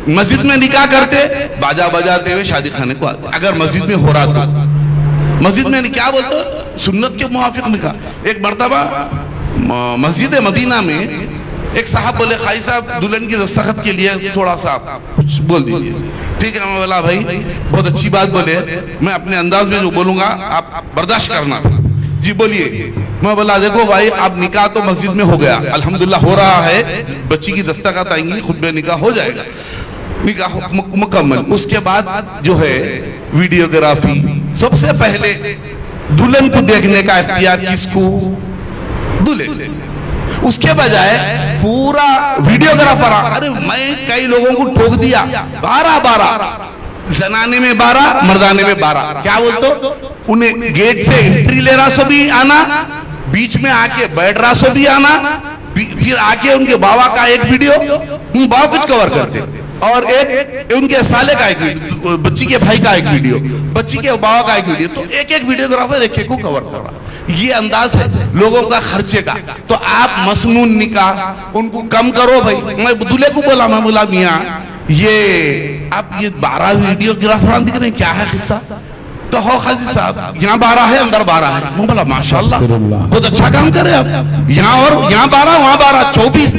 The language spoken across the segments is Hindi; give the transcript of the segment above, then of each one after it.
मस्जिद में निकाह करते, बाजा बजाते हुए शादी खाने को आते। अगर मस्जिद में हो रहा तो मस्जिद में क्या बोलते, सुन्नत के मुआफिक निकाह। एक मर्तबा मस्जिद मदीना में एक साहब बोले, खाई साहब दुल्हन की दस्तखत के लिए थोड़ा सा कुछ बोल दीजिए। ठीक है, मैं बोला भाई बहुत अच्छी बात बोले, मैं अपने अंदाज में जो बोलूंगा आप बर्दाश्त करना। जी बोलिए। मैं बोला देखो भाई, अब निकाह तो मस्जिद में हो गया, अल्हम्दुलिल्लाह हो रहा है, बच्ची की दस्तखत आएंगी, खुतबे निकाह हो जाएगा, निकाह मुकम्मल। उसके बाद जो है वीडियोग्राफी, सबसे पहले दुल्हन को देखने का इख्तियार किसको, दूल्हे। उसके बजाय पूरा वीडियोग्राफर। अरे मैं कई लोगों को ठोक दिया, 12 जनाने में 12, मर्दाने में 12। क्या बोलते, उन्हें गेट से एंट्री ले रहा सो भी आना, बीच में आके बैठ रहा सो भी आना, फिर आके उनके बाबा का एक वीडियो, बाबा कुछ कवर करते, और एक उनके साले का एक वीडियो, बच्ची के भाई का एक वीडियो, बच्ची के बाबा का एक वीडियो। तो एक वीडियोग्राफर एक को कवर कर रहा। ये अंदाज है लोगों का खर्चे का। तो आप मसनून निकाह उनको कम करो भाई। मैं दूल्हे को बोला, मैं बोला मियाँ ये आप ये 12 वीडियोग्राफर दिख रहे हैं, क्या है किस्सा? तो हो खाजी साहब यहाँ 12 है, अंदर 12 है। मैं बोला माशाल्लाह बहुत अच्छा काम कर रहे हैं आप, यहाँ और यहाँ 12 वहाँ 12,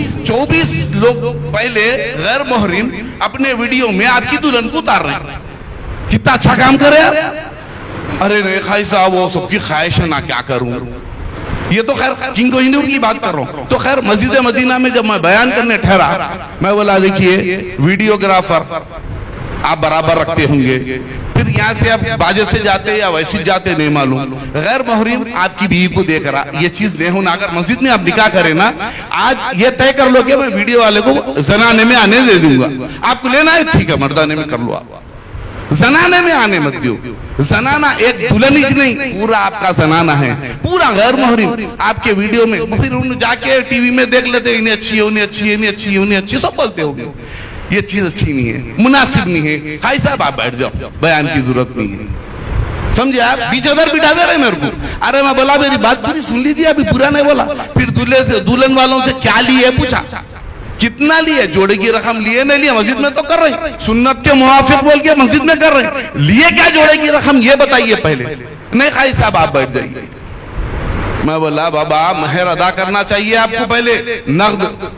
24 लोग पहले गैर मोहरिम अपने वीडियो में आपकी दुल्हन को उतार रहे हैं। कितना अच्छा काम कर रहे हैं। अरे नहीं खाई साहब वो सबकी ख्वाहिश है ना, क्या करूं। ये तो खैर किंग कोहिनूर की बात कर रहा हूं। तो खैर मस्जिद मदीना में जब मैं बयान करने ठहरा, मैं बोला देखिए वीडियोग्राफर आप बराबर रखते होंगे, फिर यहाँ से आप बाजे से जाते या वैसे जाते नहीं मालूम, गैर मोहरिम आपकी बीवी को देख रहा, ये चीज नहीं होना। अगर मस्जिद में आप निकाह करें ना, आज ये तय कर लो कि मैं वीडियो वाले को जनाने में आने दे दूंगा, आपको लेना है ठीक है, मर्दाने में कर लो, आप जनाने में आने मत दो। जनाना एक दुल्हन ही नहीं, पूरा आपका जनाना है, पूरा गैर मोहरिम आपके वीडियो में। फिर उन जाके टीवी में देख लेते, इन्हें अच्छी है, उन्हें अच्छी है, इन्हें अच्छी है, उन्हें अच्छी, सब बोलते होंगे। ये चीज अच्छी नहीं है, मुनासिब नहीं है। खाई साहब आप बैठ जाओ, बयान की जरूरत नहीं है, समझे आप? बीच उधर बिठा दे रहे मेरे को। अरे मैं बोला मेरी बात पूरी सुन लीजिए, अभी बुरा नहीं बोला। फिर दूल्हे से दुल्हन वालों से क्या लिए पूछा, कितना लिए, जोड़े की रकम लिए नहीं लिए, मस्जिद में तो कर रहे, सुन्नत के मुआफिक बोल के मस्जिद में कर रहे, लिए क्या जोड़े की रकम ये बताइए पहले। नहीं खाई साहब आप बैठ जाइए। मैं बोला बाबा महर अदा करना चाहिए आपको पहले, नगद,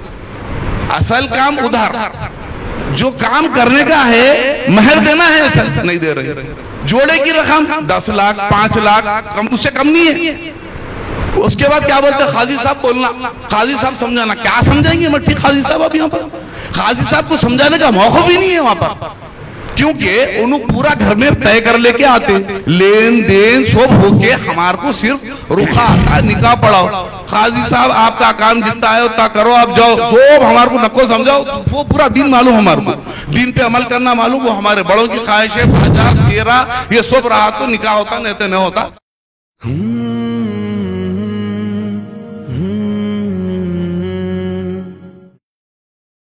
असल काम उधार। जो काम करने का है महर देना है, असल नहीं दे रहे। जोड़े की रकम 10 लाख 5 लाख कम, उससे कम नहीं है। उसके बाद क्या बोलते, खाजी साहब बोलना, खाजी साहब समझाना। क्या समझाएंगे मट्टी खाजी साहब? अब यहाँ पर खाजी साहब को समझाने का मौका भी नहीं है वहां पर, क्योंकि उन्होंने पूरा घर में तय कर लेके आते, लेन देन सब होके हमारे को सिर्फ रुखा आता, निकाह पढ़ाओ। खाजी साहब आपका काम जितना है उतना करो, आप जाओ, सब हमारे को नको समझाओ। वो पूरा दिन मालूम हमारे को, दिन पे अमल करना मालूम, वो हमारे बड़ों की ख्वाहिश है, बाजार सेरा ये सब रहा तो निकाह होता नहीं तो नहीं होता।